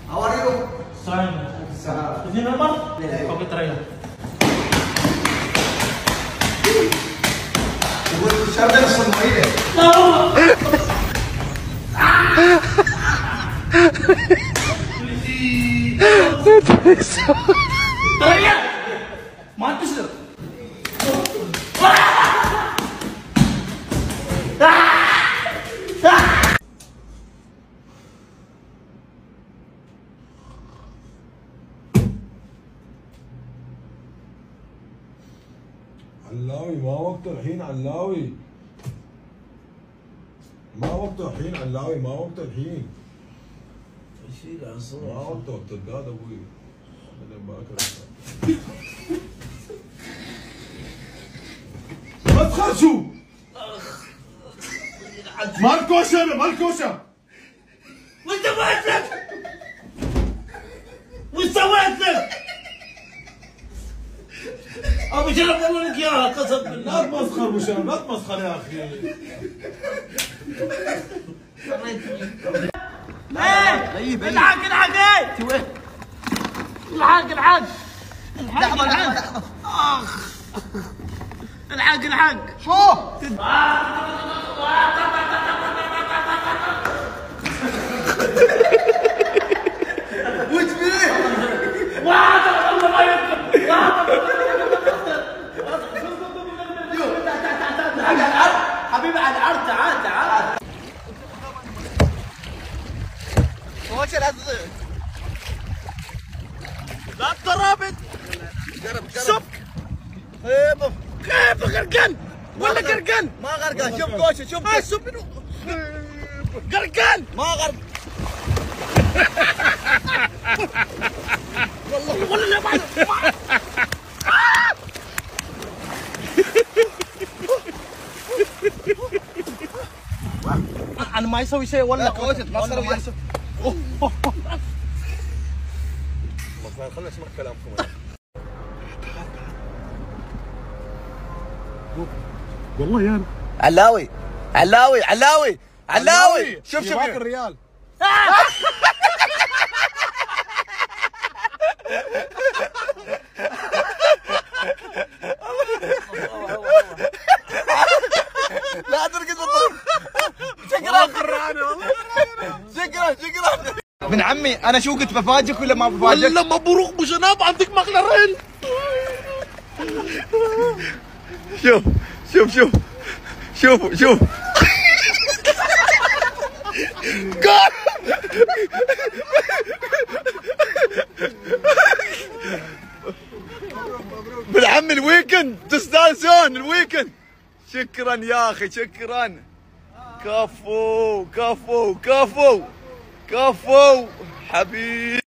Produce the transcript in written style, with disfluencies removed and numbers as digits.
How are you? Fine. Is it normal? Yeah. Okay, try. تقول الشاب ده نفس المعيدة. Try. Mantis. علاوي ما وقته الحين علاوي، ما وقته الحين علاوي، ما وقته الحين. ما وقته وقت الداد ابوي. بعدين باكر. ما تخرجوا. مال كوشه مال كوشه. وش سويت لك؟ وش سويت لك؟ ابو شرف والله لك اياها قسم بالله. لا تمسخر ابو شرف، لا تمسخر يا اخي. الحق الحق الحق الحق الحق اخ الحق الحق شو؟ وش فيه؟ والله ما يمكن حبيبي على العرض، تعال تعال. وش الأصل؟ لا ترابط شوف كيف غرقان ولا غرقان؟ ما غرقان، شوف كوشه، شوف شوف غرقان ما غرق. والله لا بعد انا ما يسوي شيء ولا كوشه تمسخر وياه. خلنا نسمع كلامكم. والله يا علاوي علاوي علاوي علاوي، شوف شوف الريال. لا ترقص شكرا شكرا ابن عمي. انا شو قلت بفاجئك ولا ما بفاجئك؟ والله مبروك ابو شناب عندك مقلرين. شوف شوف شوف شوف شوف جول. بالعم الويكند تستانسون الويكند. شكرا يا اخي شكرا. كفو كفو كفو كفو حبيبي.